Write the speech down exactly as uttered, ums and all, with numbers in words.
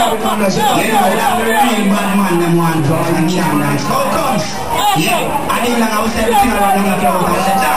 become the show. You know, that's the real bad man, them one drugs and can dance. How comes? Yeah, I didn't know I was saying, I don't know if I was saying,